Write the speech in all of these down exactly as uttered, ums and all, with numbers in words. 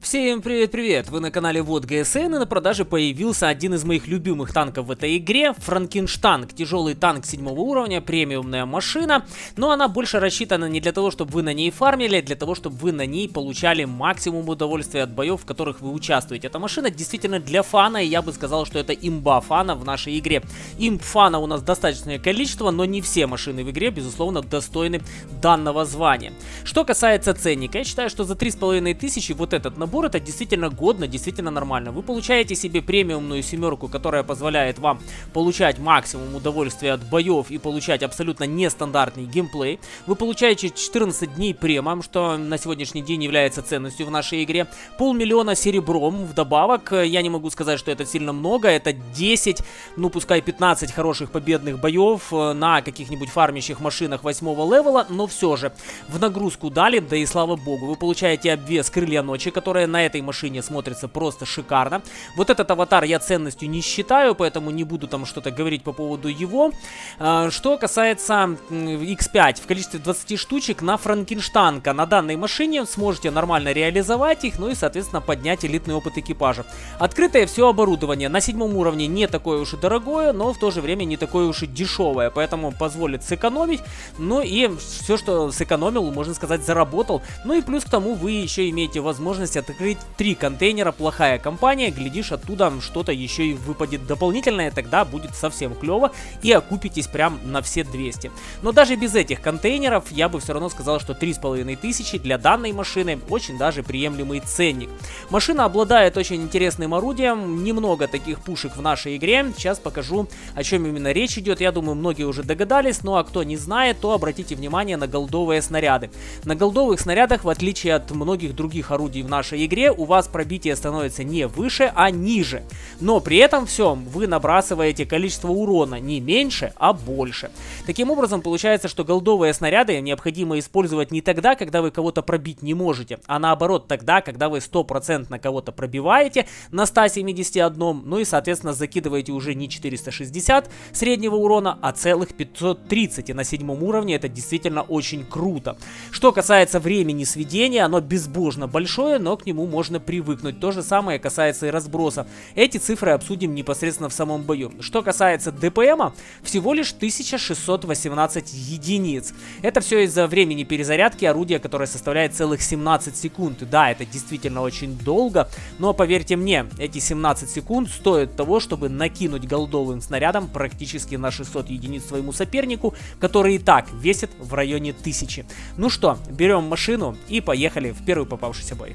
Всем привет-привет! Вы на канале Вот ГСН, и на продаже появился один из моих любимых танков в этой игре — Франкенштанк. Тяжелый танк седьмого уровня, премиумная машина, но она больше рассчитана не для того, чтобы вы на ней фармили, а для того, чтобы вы на ней получали максимум удовольствия от боев, в которых вы участвуете. Эта машина действительно для фана, и я бы сказал, что это имба фана в нашей игре. Имб фана у нас достаточное количество, но не все машины в игре, безусловно, достойны данного звания. Что касается ценника, я считаю, что за три с половиной тысячи вот этот набор — это действительно годно, действительно нормально. Вы получаете себе премиумную семерку, которая позволяет вам получать максимум удовольствия от боев и получать абсолютно нестандартный геймплей. Вы получаете четырнадцать дней премиум, что на сегодняшний день является ценностью в нашей игре. Полмиллиона серебром вдобавок. Я не могу сказать, что это сильно много. Это десять, ну пускай пятнадцать хороших победных боев на каких-нибудь фармящих машинах восьмого левела, но все же в нагрузку дали, да и слава богу. Вы получаете обвес крылья ночи, которая на этой машине смотрится просто шикарно. Вот этот аватар я ценностью не считаю, поэтому не буду там что-то говорить по поводу его. Что касается икс пять, в количестве двадцати штучек на Франкенштанка на данной машине сможете нормально реализовать их, ну и соответственно поднять элитный опыт экипажа. Открытое все оборудование на седьмом уровне не такое уж и дорогое, но в то же время не такое уж и дешевое, поэтому позволит сэкономить. Ну и все, что сэкономил, можно сказать, заработал. Ну и плюс к тому вы еще имеете возможность открыть три контейнера. Плохая компания, глядишь, оттуда что-то еще и выпадет дополнительное, тогда будет совсем клево и окупитесь прям на все двести. Но даже без этих контейнеров я бы все равно сказал, что три с половиной тысячи для данной машины очень даже приемлемый ценник. Машина обладает очень интересным орудием, немного таких пушек в нашей игре. Сейчас покажу, о чем именно речь идет. Я думаю, многие уже догадались, ну а кто не знает, то обратите внимание на голдовые снаряды. На голдовых снарядах, в отличие от многих других орудий в нашей игре, у вас пробитие становится не выше, а ниже. Но при этом всем вы набрасываете количество урона не меньше, а больше. Таким образом, получается, что голдовые снаряды необходимо использовать не тогда, когда вы кого-то пробить не можете, а наоборот тогда, когда вы стопроцентно кого-то пробиваете на ста семидесяти одном, ну и соответственно закидываете уже не четыреста шестьдесят среднего урона, а целых пятьсот тридцать. И на седьмом уровне это действительно очень круто. Что касается времени сведения, оно безбожно большое, но к нему можно привыкнуть. То же самое касается и разброса. Эти цифры обсудим непосредственно в самом бою. Что касается ДПМа, всего лишь тысяча шестьсот восемнадцать единиц. Это все из-за времени перезарядки орудия, которое составляет целых семнадцать секунд. Да, это действительно очень долго, но поверьте мне, эти семнадцать секунд стоят того, чтобы накинуть голдовым снарядом практически на шестьсот единиц своему сопернику, который и так весит в районе тысячи. Ну что, берем машину и поехали в первый попавшийся бой.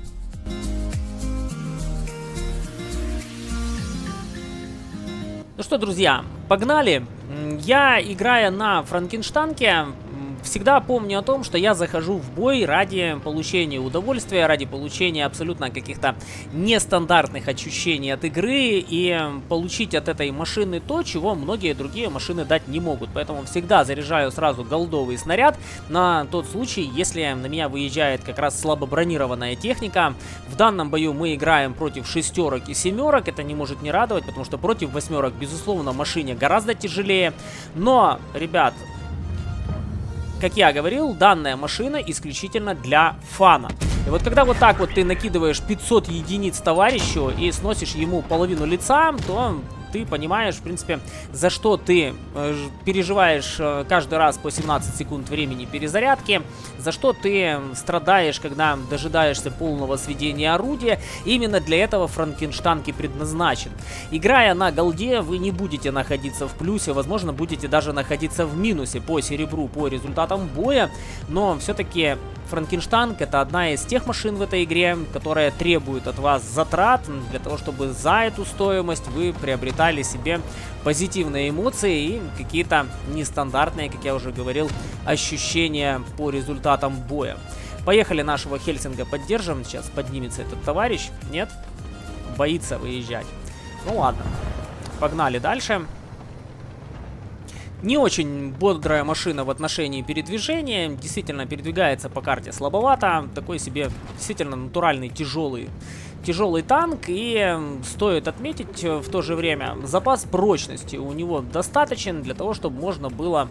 Ну что, друзья, погнали. Я, играя на Франкенштанке, всегда помню о том, что я захожу в бой ради получения удовольствия, ради получения абсолютно каких-то нестандартных ощущений от игры и получить от этой машины то, чего многие другие машины дать не могут. Поэтому всегда заряжаю сразу голдовый снаряд на тот случай, если на меня выезжает как раз слабо бронированная техника. В данном бою мы играем против шестерок и семерок, это не может не радовать, потому что против восьмерок, безусловно, машине гораздо тяжелее. Но, ребят, как я говорил, данная машина исключительно для фана. И вот когда вот так вот ты накидываешь пятьсот единиц товарищу и сносишь ему половину лица, то ты понимаешь, в принципе, за что ты э, переживаешь э, каждый раз по семнадцать секунд времени перезарядки, за что ты страдаешь, когда дожидаешься полного сведения орудия. Именно для этого Франкенштанк и предназначен. Играя на голде, вы не будете находиться в плюсе, возможно, будете даже находиться в минусе по серебру, по результатам боя, но все-таки Франкенштанк — это одна из тех машин в этой игре, которая требует от вас затрат для того, чтобы за эту стоимость вы приобретали себе позитивные эмоции и какие-то нестандартные, как я уже говорил, ощущения по результатам боя. Поехали, нашего Хельсинга поддержим. Сейчас поднимется этот товарищ. Нет? Боится выезжать. Ну ладно. Погнали дальше. Не очень бодрая машина в отношении передвижения. Действительно, передвигается по карте слабовато. Такой себе действительно натуральный тяжелый, тяжелый танк. И стоит отметить в то же время, запас прочности у него достаточен для того, чтобы можно было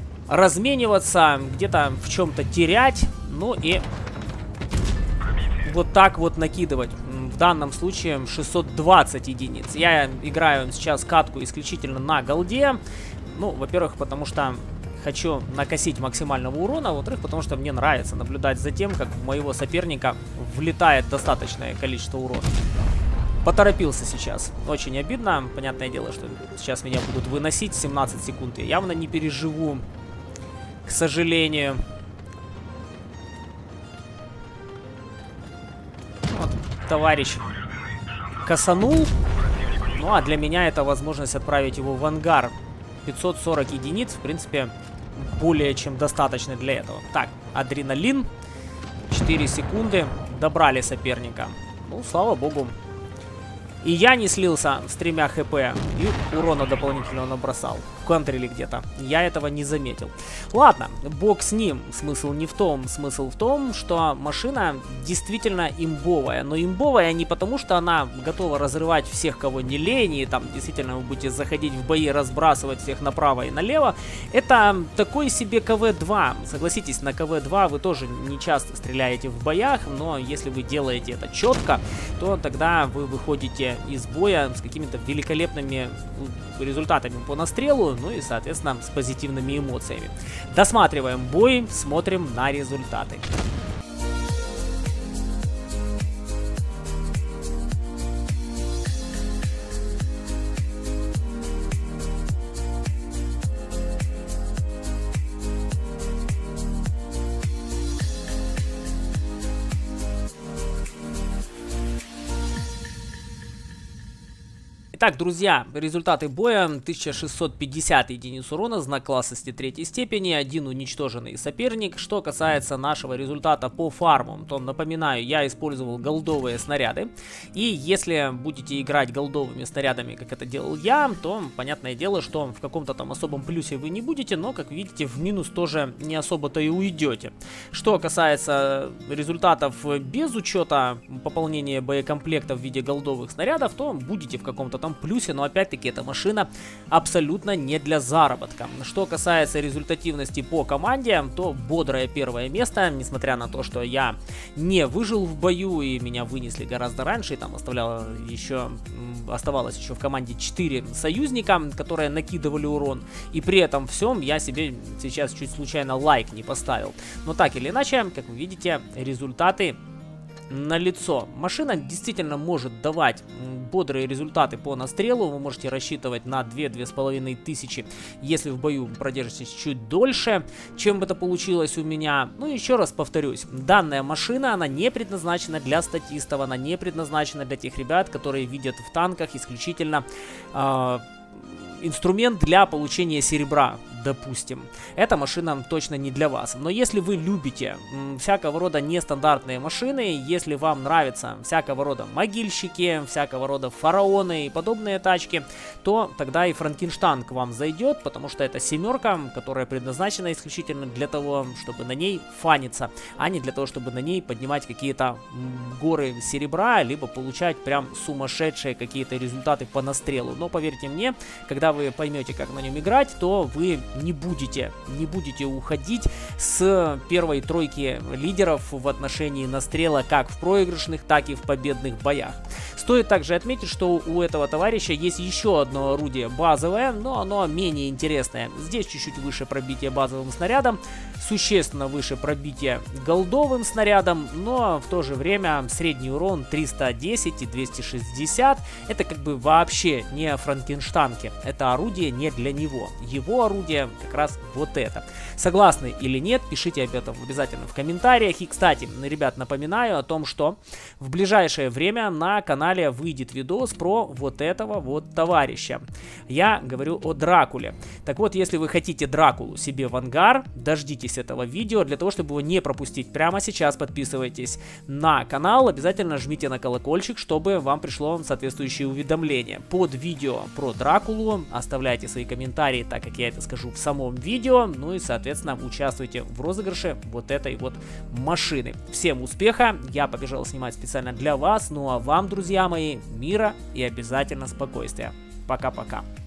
размениваться, где-то в чем-то терять. Ну и вот так вот накидывать. В данном случае шестьсот двадцать единиц. Я играю сейчас катку исключительно на голде. Ну, во-первых, потому что хочу накосить максимального урона, во-вторых, потому что мне нравится наблюдать за тем, как в моего соперника влетает достаточное количество урона. Поторопился сейчас. Очень обидно. Понятное дело, что сейчас меня будут выносить семнадцать секунд. Я явно не переживу, к сожалению. Вот, товарищ косанул. Ну, а для меня это возможность отправить его в ангар. пятьсот сорок единиц, в принципе, более чем достаточно для этого. Так, адреналин. четыре секунды. Добрали соперника. Ну, слава богу. И я не слился с тремя хп. И урона дополнительного набросал. Контрили где-то. Я этого не заметил. Ладно, бог с ним. Смысл не в том. Смысл в том, что машина действительно имбовая. Но имбовая не потому, что она готова разрывать всех, кого не лень. И там действительно вы будете заходить в бои, разбрасывать всех направо и налево. Это такой себе ка вэ два. Согласитесь, на ка вэ два вы тоже не часто стреляете в боях. Но если вы делаете это четко, то тогда вы выходите из боя с какими-то великолепными результатами по настрелу, ну и, соответственно, с позитивными эмоциями. Досматриваем бой, смотрим на результаты. Итак, друзья, результаты боя: тысяча шестьсот пятьдесят единиц урона, знак классности третьей степени, один уничтоженный соперник. Что касается нашего результата по фарму, то, напоминаю, я использовал голдовые снаряды. И если будете играть голдовыми снарядами, как это делал я, то, понятное дело, что в каком-то там особом плюсе вы не будете, но, как видите, в минус тоже не особо-то и уйдете. Что касается результатов без учета пополнения боекомплекта в виде голдовых снарядов, то будете в каком-то там плюсе, но опять-таки эта машина абсолютно не для заработка. Что касается результативности по команде, то бодрое первое место, несмотря на то, что я не выжил в бою и меня вынесли гораздо раньше, и там оставляло еще, оставалось еще в команде четыре союзника, которые накидывали урон, и при этом всем я себе сейчас чуть случайно лайк не поставил. Но так или иначе, как вы видите, результаты налицо. Машина действительно может давать бодрые результаты по настрелу. Вы можете рассчитывать на две-две с половиной тысячи, если в бою продержитесь чуть дольше, чем это получилось у меня. Ну, еще раз повторюсь, данная машина, она не предназначена для статистов, она не предназначена для тех ребят, которые видят в танках исключительно э, инструмент для получения серебра, допустим. Эта машина точно не для вас. Но если вы любите м, всякого рода нестандартные машины, если вам нравятся всякого рода могильщики, всякого рода фараоны и подобные тачки, то тогда и Франкенштейн к вам зайдет, потому что это семерка, которая предназначена исключительно для того, чтобы на ней фаниться, а не для того, чтобы на ней поднимать какие-то горы серебра, либо получать прям сумасшедшие какие-то результаты по настрелу. Но поверьте мне, когда вы поймете, как на нем играть, то вы не будете, не будете уходить с первой тройки лидеров в отношении настрела как в проигрышных, так и в победных боях. Стоит также отметить, что у этого товарища есть еще одно орудие базовое, но оно менее интересное. Здесь чуть-чуть выше пробития базовым снарядом, существенно выше пробития голдовым снарядом, но в то же время средний урон триста десять и двести шестьдесят. Это как бы вообще не Франкенштейнки. Это орудие не для него. Его орудие как раз вот это. Согласны или нет, пишите об этом обязательно в комментариях. И, кстати, ребят, напоминаю о том, что в ближайшее время на канале выйдет видос про вот этого вот товарища. Я говорю о Дракуле. Так вот, если вы хотите Дракулу себе в ангар, дождитесь этого видео. Для того, чтобы его не пропустить прямо сейчас, подписывайтесь на канал. Обязательно жмите на колокольчик, чтобы вам пришло соответствующее уведомление. Под видео про Дракулу оставляйте свои комментарии, так как я это скажу в самом видео. Ну и, соответственно, участвуйте в розыгрыше вот этой вот машины. Всем успеха! Я побежал снимать специально для вас. Ну а вам, друзья мои, мира и обязательно спокойствия. Пока-пока.